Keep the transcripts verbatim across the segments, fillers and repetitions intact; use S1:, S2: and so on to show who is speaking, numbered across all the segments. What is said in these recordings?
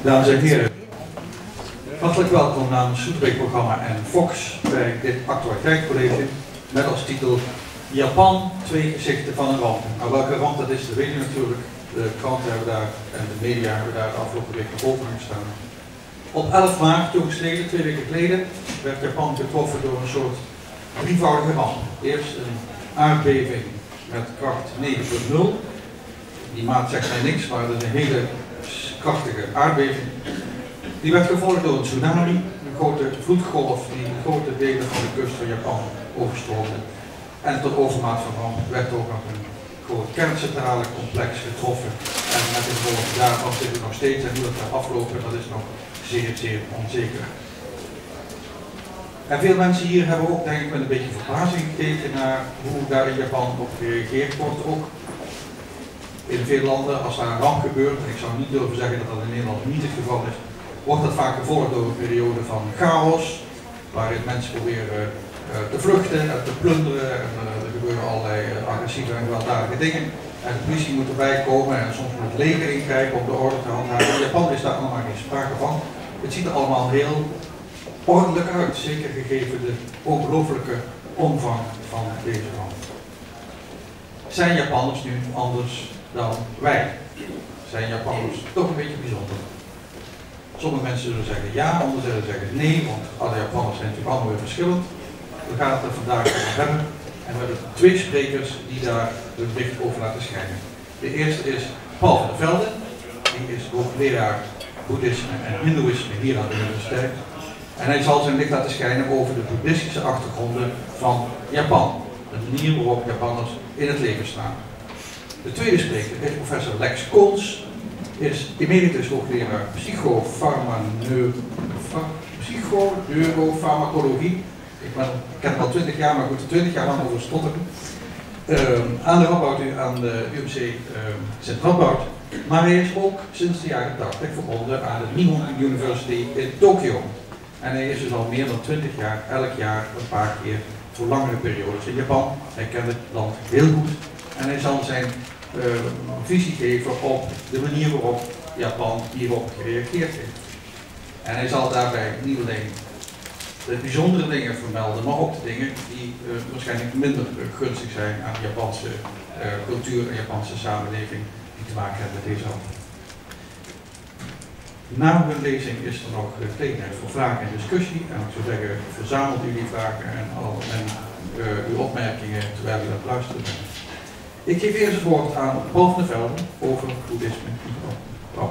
S1: Dames en heren, hartelijk welkom namens Soetbeek-programma en Fox bij dit actualiteitscollege met als titel Japan, twee gezichten van een ramp. Nou, welke ramp dat is, dat weet u natuurlijk. De kranten hebben daar en de media hebben daar de afgelopen week naar boven gestaan. Op elf maart, jongstleden, twee weken geleden, werd Japan getroffen door een soort drievoudige ramp. Eerst een aardbeving met kracht negen punt nul. Die maat zegt mij niks, maar dat is een hele krachtige aardbeving. Die werd gevolgd door een tsunami, een grote vloedgolf die grote delen van de kust van Japan overstroomde. En tot overmaat van ramp werd ook nog een groot kerncentrale complex getroffen. En met de gevolg daarvan zitten we nog steeds en hoe dat gaat aflopen, dat is nog zeer, zeer onzeker. En veel mensen hier hebben ook denk ik met een beetje verbazing gekeken naar hoe daar in Japan op gereageerd wordt. Ook in veel landen, als daar een ramp gebeurt, en ik zou niet durven zeggen dat dat in Nederland niet het geval is, wordt dat vaak gevolgd door een periode van chaos, waarin mensen proberen uh, te vluchten en te plunderen. En, uh, er gebeuren allerlei uh, agressieve en gewelddadige dingen. En de politie moet erbij komen en soms moet het leger ingrijpen om de orde te handhaven. In Japan is daar allemaal geen sprake van. Het ziet er allemaal heel ordelijk uit, zeker gegeven de ongelooflijke omvang van deze ramp. Zijn Japanners nu anders dan wij? Zijn Japanners toch een beetje bijzonder? Sommige mensen zullen zeggen ja, anderen zullen zeggen nee, want alle Japanners zijn natuurlijk allemaal weer verschillend. We gaan het er vandaag over hebben en we hebben twee sprekers die daar hun bericht over laten schijnen. De eerste is Paul van der Velde, die is hoogleraar boeddhisme en hindoeïsme hier aan de universiteit. En hij zal zijn licht laten schijnen over de boeddhistische achtergronden van Japan. De manier waarop Japanners in het leven staan. De tweede spreker is professor Lex Kons, is emeritus hoogleraar psychoneurofarmacologie. Ik, ben, ik ken het al twintig jaar, maar goed, twintig jaar lang over stotteren. Uh, aan de Radboud, aan de U M C uh, Sint-Radboud. Maar hij is ook sinds de jaren tachtig verbonden aan de Nihon University in Tokio. En hij is dus al meer dan twintig jaar, elk jaar een paar keer voor langere periodes in Japan. Hij kent het land heel goed en hij zal zijn uh, visie geven op de manier waarop Japan hierop gereageerd heeft. En hij zal daarbij niet alleen de bijzondere dingen vermelden, maar ook de dingen die uh, waarschijnlijk minder uh, gunstig zijn aan de Japanse uh, cultuur en Japanse samenleving die te maken hebben met deze ramp. Na hun lezing is er nog gelegenheid voor vragen en discussie. En ik zou zeggen, verzamelt u die vragen en, al, en uh, uw opmerkingen terwijl u dat luistert. Ik geef eerst het woord aan Paul van der Velde over boeddhisme in Japan. Paul.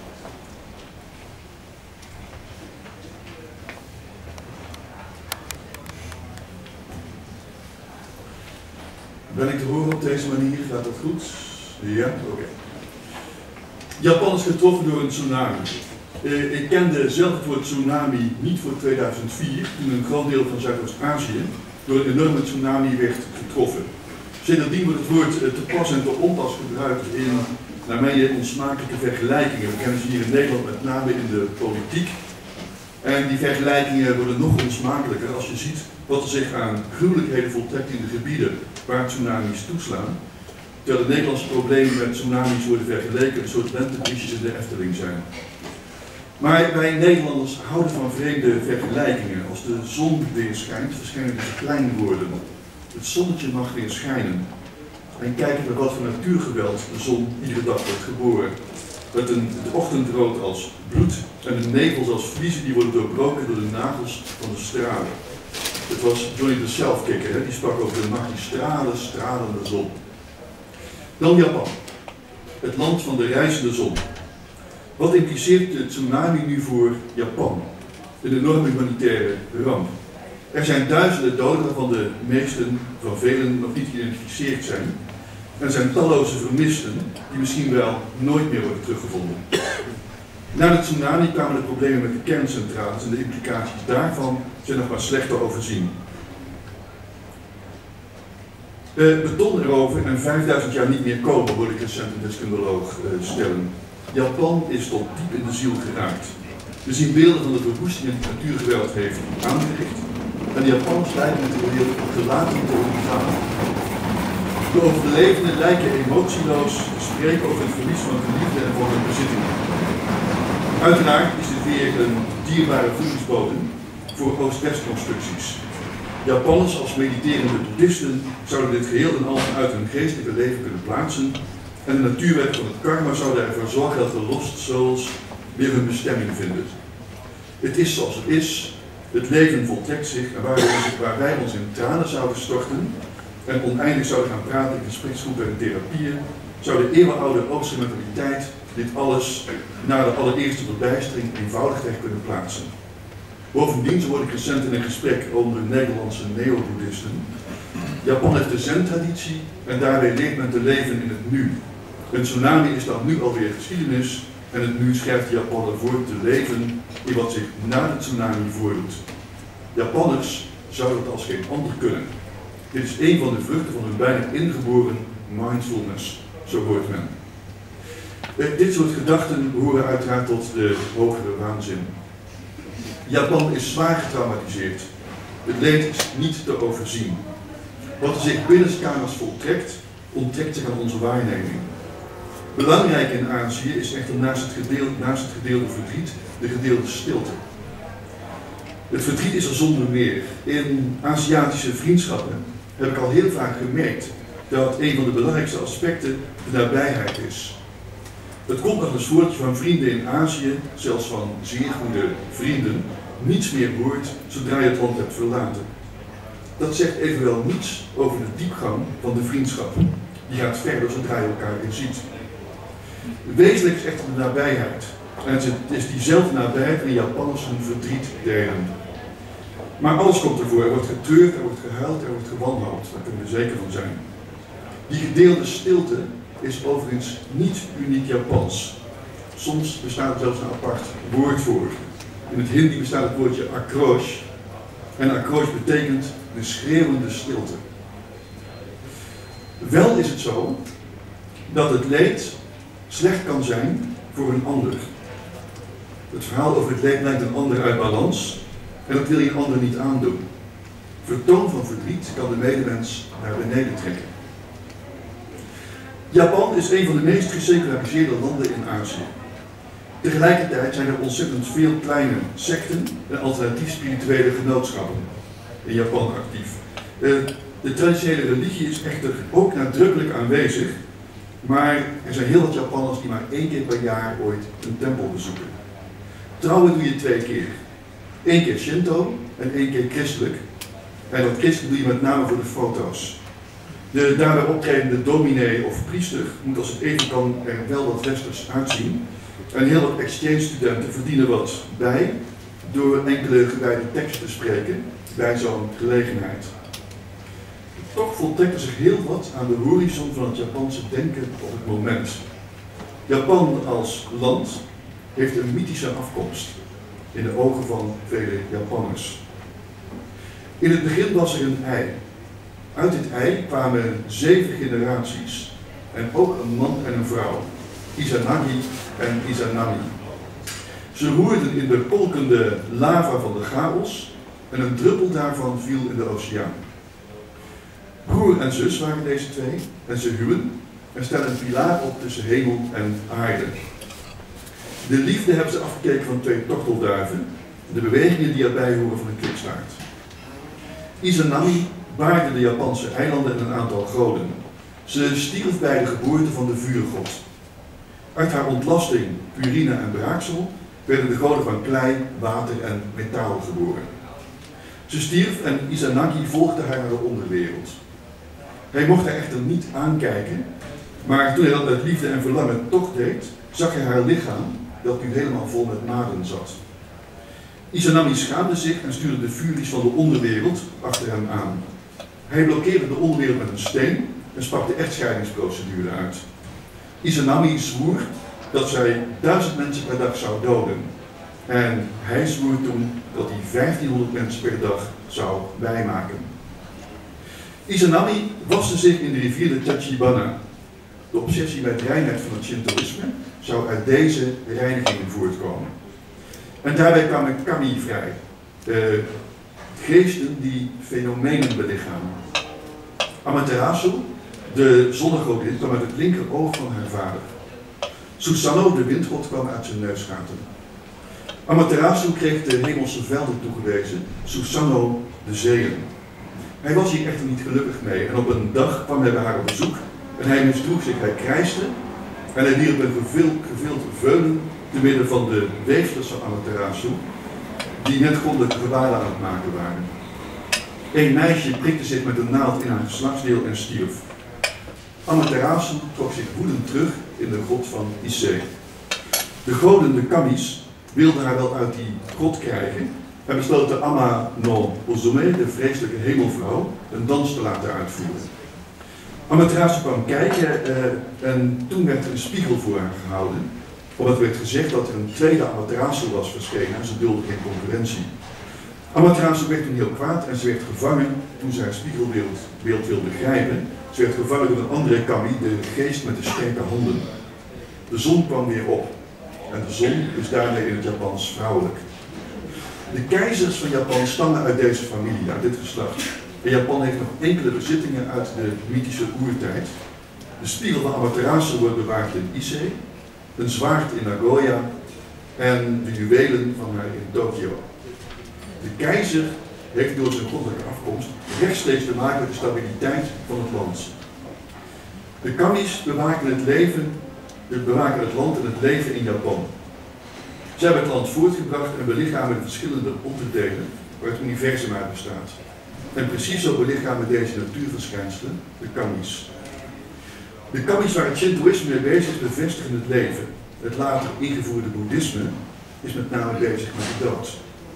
S2: Ben ik te horen op deze manier? Gaat dat goed? Ja? Oké. Okay. Japan is getroffen door een tsunami. Uh, ik kende zelf het woord tsunami niet voor tweeduizend vier, toen een groot deel van Zuidoost-Azië door een enorme tsunami werd getroffen. Sindsdien wordt het woord uh, te pas en te onpas gebruikt in, naar mij, onsmakelijke vergelijkingen. We kennen ze hier in Nederland met name in de politiek. En die vergelijkingen worden nog onsmakelijker als je ziet wat er zich aan gruwelijkheden voltrekt in de gebieden waar tsunamis toeslaan. Terwijl de Nederlandse problemen met tsunamis worden vergeleken, een soort lentebriesjes in de Efteling zijn. Maar wij Nederlanders houden van vreemde vergelijkingen. Als de zon weer schijnt, verschijnen deze klein worden. Het zonnetje mag weer schijnen. En kijken naar wat voor natuurgeweld de zon iedere dag wordt geboren. Met een, het ochtendrood als bloed en de nevels als vliezen die worden doorbroken door de nagels van de stralen. Het was Johnny de Selfkicker, hè? Die sprak over de magistrale, stralende zon. Dan Japan, het land van de reizende zon. Wat impliceert de tsunami nu voor Japan? Een enorme humanitaire ramp. Er zijn duizenden doden waarvan de meesten van velen nog niet geïdentificeerd zijn. En er zijn talloze vermisten die misschien wel nooit meer worden teruggevonden. Na de tsunami kwamen de problemen met de kerncentrales en de implicaties daarvan zijn nog maar slecht te overzien. Uh, beton erover en vijfduizend jaar niet meer komen, hoor ik recent een deskundeloog uh, stellen. Japan is tot diep in de ziel geraakt. We zien beelden van de verwoesting en het natuurgeweld heeft aangericht. En de Japanners lijken het geheel gelaten te ondergaan. De overlevenden lijken emotieloos te spreken over het verlies van geliefden en van hun bezittingen. Uiteraard is dit weer een dierbare voedingsbodem voor Oost-West constructies. Japanners als mediterende boeddhisten zouden dit geheel en al uit hun geestelijke leven kunnen plaatsen en de natuurwet van het karma zou ervoor zorgen dat de lost souls weer hun bestemming vinden. Het is zoals het is, het leven voltrekt zich en waar wij, ons, waar wij ons in tranen zouden storten en oneindig zouden gaan praten in gespreksgroepen en therapieën, zou de eeuwenoude Oosterse mentaliteit dit alles na de allereerste verbijstering eenvoudig weg kunnen plaatsen. Bovendien, zo word ik recent in een gesprek onder Nederlandse neo-boeddhisten. Japan heeft de zen-traditie en daarbij leert men te leven in het nu. Een tsunami is dan nu alweer geschiedenis en het nu schrijft de Japaner voor te leven in wat zich na de tsunami voordoet. Japanners zouden het als geen ander kunnen. Dit is een van de vruchten van hun bijna ingeboren mindfulness, zo hoort men. Dit soort gedachten behoren uiteraard tot de hogere waanzin. Japan is zwaar getraumatiseerd. Het leed is niet te overzien. Wat er zich binnenskamers voltrekt, onttrekt zich aan onze waarneming. Belangrijk in Azië is echter naast het, gedeelde, naast het gedeelde verdriet de gedeelde stilte. Het verdriet is er zonder meer. In Aziatische vriendschappen heb ik al heel vaak gemerkt dat een van de belangrijkste aspecten de nabijheid is. Het komt nog eens voor dat je van vrienden in Azië, zelfs van zeer goede vrienden, niets meer hoort zodra je het land hebt verlaten. Dat zegt evenwel niets over de diepgang van de vriendschap. Die gaat verder zodra je elkaar weer ziet. Wezenlijk is echter de nabijheid. En het is diezelfde nabijheid waarin Japanners hun verdriet delen. Maar alles komt ervoor. Er wordt getreurd, er wordt gehuild, er wordt gewanhoopd. Daar kunnen we zeker van zijn. Die gedeelde stilte is overigens niet uniek Japans. Soms bestaat er zelfs een apart woord voor. In het Hindi bestaat het woordje akrosh. En akrosh betekent de schreeuwende stilte. Wel is het zo dat het leed slecht kan zijn voor een ander. Het verhaal over het leed lijkt een ander uit balans en dat wil je een ander niet aandoen. Vertoon van verdriet kan de medemens naar beneden trekken. Japan is een van de meest geseculariseerde landen in Azië. Tegelijkertijd zijn er ontzettend veel kleine secten en alternatief spirituele genootschappen in Japan actief. De traditionele religie is echter ook nadrukkelijk aanwezig, maar er zijn heel wat Japanners die maar één keer per jaar ooit een tempel bezoeken. Trouwen doe je twee keer. Eén keer Shinto en één keer christelijk. En dat christelijk doe je met name voor de foto's. De daarbij optredende dominee of priester moet als het even kan er wel wat westers uitzien. En heel wat exchange studenten verdienen wat bij door enkele gewijde teksten te spreken bij zo'n gelegenheid. Toch voltrekt er zich heel wat aan de horizon van het Japanse denken op het moment. Japan als land heeft een mythische afkomst in de ogen van vele Japanners. In het begin was er een ei. Uit dit ei kwamen zeven generaties en ook een man en een vrouw, Izanagi en Izanami. Ze roerden in de kolkende lava van de chaos en een druppel daarvan viel in de oceaan. Broer en zus waren deze twee en ze huwen en stellen een pilaar op tussen hemel en aarde. De liefde hebben ze afgekeken van twee tortelduiven, de bewegingen die erbij horen van een kwikstaart. Izanami baarde de Japanse eilanden en een aantal goden. Ze stierf bij de geboorte van de vuurgod. Uit haar ontlasting, urine en braaksel werden de goden van klei, water en metaal geboren. Ze stierf en Izanagi volgde haar naar de onderwereld. Hij mocht haar echter niet aankijken, maar toen hij dat met liefde en verlangen toch deed, zag hij haar lichaam dat nu helemaal vol met maden zat. Izanami schaamde zich en stuurde de furies van de onderwereld achter hem aan. Hij blokkeerde de onderwereld met een steen en sprak de echtscheidingsprocedure uit. Izanami zwoer dat zij duizend mensen per dag zou doden. En hij zwoer toen dat hij vijftienhonderd mensen per dag zou bijmaken. Izanami waste zich in de rivier de Tachibana. De obsessie met reinheid van het Shintoïsme zou uit deze reinigingen voortkomen. En daarbij kwamen kami vrij. Uh, geesten die fenomenen belichamen. Amaterasu, de zonnegodin, kwam uit het linkeroog van haar vader. Susanoo, de windgod, kwam uit zijn neusgaten. Amaterasu kreeg de hemelse velden toegewezen, Susanoo de zeeën. Hij was hier echter niet gelukkig mee en op een dag kwam hij bij haar op bezoek en hij misdroeg zich, hij krijste en hij wierp een gevild, gevild veulen te midden van de weefsters van Amaterasu, die net goddelijke gebaren aan het maken waren. Een meisje prikte zich met een naald in haar geslachtsdeel en stierf. Amaterasu trok zich woedend terug in de grot van Ise. De goden, de Kamis, wilden haar wel uit die grot krijgen en besloten Ama no Ozume, de vreselijke hemelvrouw, een dans te laten uitvoeren. Amaterasu kwam kijken uh, en toen werd er een spiegel voor haar gehouden, omdat werd gezegd dat er een tweede Amaterasu was verschenen en ze dulde geen concurrentie. Amaterasu werd toen heel kwaad en ze werd gevangen toen ze haar spiegelbeeld beeld wilde grijpen. Ze werd gevangen door een andere kami, de geest met de sterke handen. De zon kwam weer op en de zon is daarmee in het Japans vrouwelijk. De keizers van Japan stammen uit deze familie, uit dit geslacht. En Japan heeft nog enkele bezittingen uit de mythische oertijd. De spiegel van Amaterasu wordt bewaard in Ise, een zwaard in Nagoya en de juwelen van haar in Tokio. De keizer heeft door zijn goddelijke afkomst rechtstreeks te maken met de stabiliteit van het land. De Kamis bewaken het leven, bewaken het land en het leven in Japan. Zij hebben het land voortgebracht en belichamen de verschillende onderdelen waar het universum uit bestaat. En precies zo belichamen deze natuurverschijnselen de Kamis. De Kamis waar het Shintoïsme mee bezig is, bevestigen het leven. Het later ingevoerde boeddhisme is met name bezig met de dood.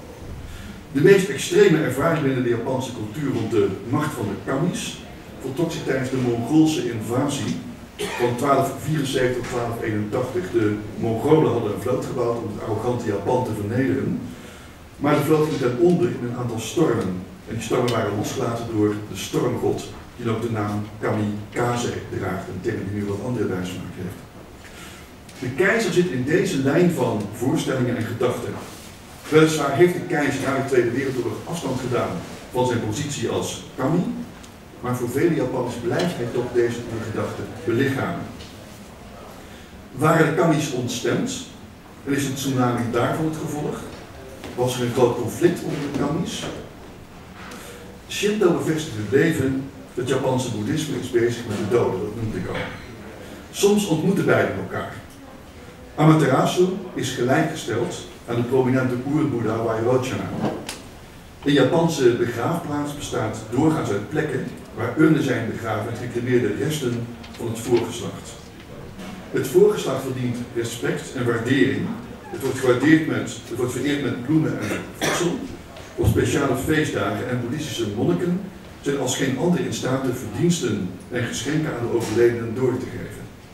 S2: De meest extreme ervaring binnen de Japanse cultuur rond de macht van de Kamis voltrok zich tijdens de Mongoolse invasie van twaalf vierenzeventig tot twaalf eenentachtig. De Mongolen hadden een vloot gebouwd om het arrogante Japan te vernederen, maar de vloot ging ten onder in een aantal stormen. En die stormen waren losgelaten door de stormgod, die ook de naam Kamikaze draagt, een term die nu wat andere bijsmaak heeft. De keizer zit in deze lijn van voorstellingen en gedachten. Weliswaar heeft de keizer na de Tweede Wereldoorlog afstand gedaan van zijn positie als kami, maar voor vele Japanners blijft hij toch deze gedachte belichamen. Waren de kamis ontstemd en is het tsunami daarvan het gevolg? Was er een groot conflict onder de kamis? Shinto bevestigt het leven, het Japanse boeddhisme is bezig met de doden, dat noemde ik al. Soms ontmoeten beiden elkaar. Amaterasu is gelijkgesteld aan de prominente oerboeddha Vairochana. De Japanse begraafplaats bestaat doorgaans uit plekken waar urnen zijn begraven met gecremeerde resten van het voorgeslacht. Het voorgeslacht verdient respect en waardering. Het wordt gewaardeerd met, het wordt vereerd met bloemen en voedsel. Op speciale feestdagen en boeddhistische monniken zijn als geen ander in staat de verdiensten en geschenken aan de overledenen door te geven.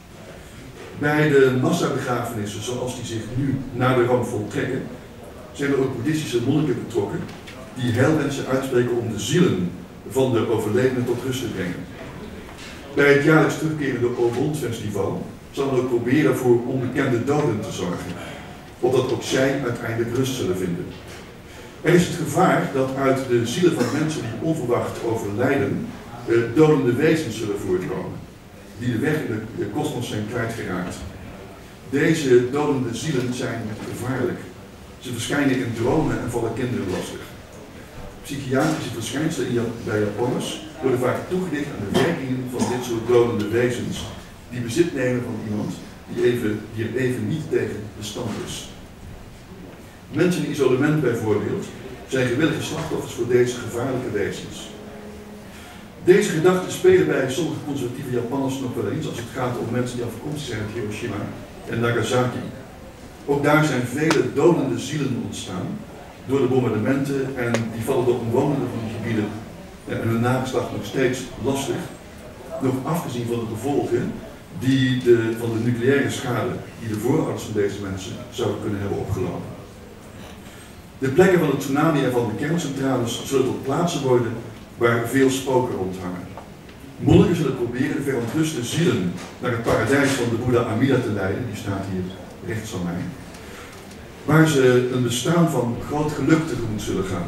S2: Bij de massabegrafenissen zoals die zich nu na de ramp voltrekken, zijn er ook boeddhistische monniken betrokken die heilwensen uitspreken om de zielen van de overledenen tot rust te brengen. Bij het jaarlijks terugkerende Obon-festival zal men ook proberen voor onbekende doden te zorgen, opdat ook zij uiteindelijk rust zullen vinden. Er is het gevaar dat uit de zielen van mensen die onverwacht overlijden, uh, dodende wezens zullen voortkomen, die de weg in de kosmos zijn kwijtgeraakt. Deze dodende zielen zijn gevaarlijk. Ze verschijnen in dromen en vallen kinderen lastig. Psychiatrische verschijnselen bij Japanners worden vaak toegedicht aan de werkingen van dit soort dodende wezens, die bezit nemen van iemand die, even, die er even niet tegen bestand is. Mensen in isolement bijvoorbeeld zijn gewillige slachtoffers voor deze gevaarlijke wezens. Deze gedachten spelen bij sommige conservatieve Japanners nog wel eens als het gaat om mensen die afkomstig zijn uit Hiroshima en Nagasaki. Ook daar zijn vele dodende zielen ontstaan door de bombardementen en die vallen de omwonenden van die gebieden en hun nageslacht nog steeds lastig, nog afgezien van de gevolgen die de, van de nucleaire schade die de voorouders van deze mensen zouden kunnen hebben opgelopen. De plekken van de tsunami en van de kerncentrales zullen tot plaatsen worden waar veel spoken rondhangen. Monniken zullen proberen de verontruste zielen naar het paradijs van de Boeddha Amida te leiden, die staat hier rechts van mij, waar ze een bestaan van groot geluk tegemoet zullen gaan.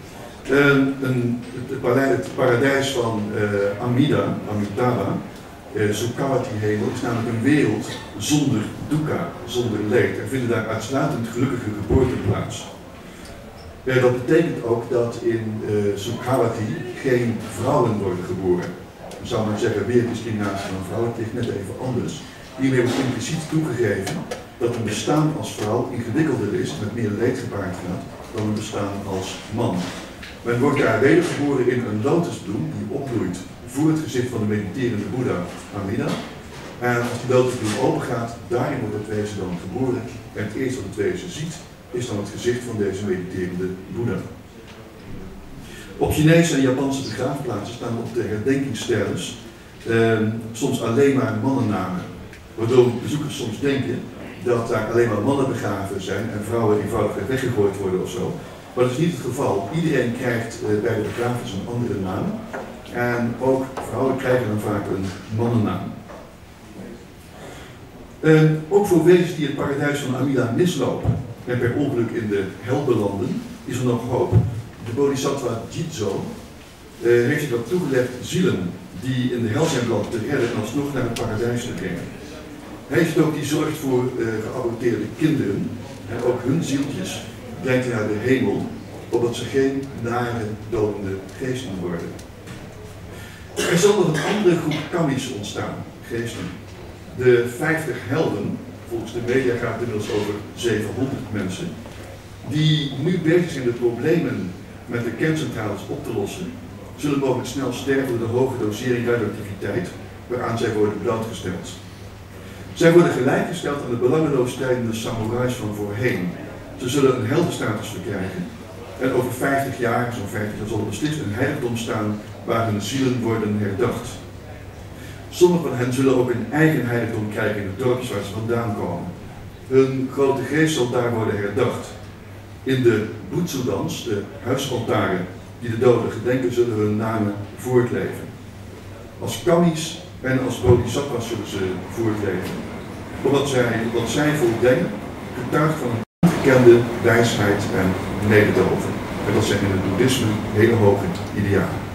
S2: Uh, een, het, paradijs, het paradijs van uh, Amida, Amitabha, uh, Sukhavati-hemel is namelijk een wereld zonder dukkha, zonder leed. Er vinden daar uitsluitend gelukkige geboorten plaats. Uh, dat betekent ook dat in uh, Sukhavati geen vrouwen worden geboren. Dan zou men zeggen, weer discriminatie van vrouwen, het ligt net even anders. Hiermee wordt impliciet toegegeven dat een bestaan als vrouw ingewikkelder is, met meer leed gepaard gaat, dan een bestaan als man. Men wordt daar wedergeboren in een lotusbloem die opbloeit voor het gezicht van de mediterende Boeddha, Amida. En als die lotusbloem open gaat, daarin wordt het wezen dan geboren. En het eerste wat het wezen ziet, is dan het gezicht van deze mediterende Boeddha. Op Chinese en Japanse begraafplaatsen staan op de herdenkingsstelles eh, soms alleen maar mannennamen. Waardoor bezoekers soms denken dat daar alleen maar mannen begraven zijn en vrouwen eenvoudig weggegooid worden of zo. Maar dat is niet het geval. Iedereen krijgt uh, bij de begrafenis een andere naam. En ook vrouwen krijgen dan vaak een mannennaam. Uh, ook voor wezens die het paradijs van Amida mislopen en per ongeluk in de hel belanden, is er nog hoop. De bodhisattva Jitzo uh, heeft zich dat toegelegd zielen die in de hel zijn beland te redden en alsnog naar het paradijs te brengen. Hij is het ook die zorgt voor uh, geaborteerde kinderen en ook hun zieltjes brengt hij naar de hemel, opdat ze geen nare, dodende geesten worden. Er zal nog een andere groep kammis ontstaan, geesten. De vijftig helden, volgens de media gaat het inmiddels over zevenhonderd mensen, die nu bezig zijn de problemen met de kerncentrales op te lossen, zullen mogelijk snel sterven door de hoge dosering radioactiviteit waaraan zij worden blootgesteld. Zij worden gelijkgesteld aan de belangeloos strijdende samurais van voorheen. Ze zullen een heldenstatus verkrijgen en over vijftig jaar, zo'n vijftig jaar, zal er beslist een heiligdom staan waar hun zielen worden herdacht. Sommigen van hen zullen ook een eigen heiligdom krijgen in het dorpje waar ze vandaan komen. Hun grote geest zal daar worden herdacht. In de Butsu-dans, de huisaltaren die de doden gedenken, zullen hun namen voortleven. Als kammis en als bodhisattvas zullen ze voortleven. Omdat zij, wat zij volbrengen, getuigt van een ongekende wijsheid en mededogen. En dat zijn in het boeddhisme hele hoge idealen.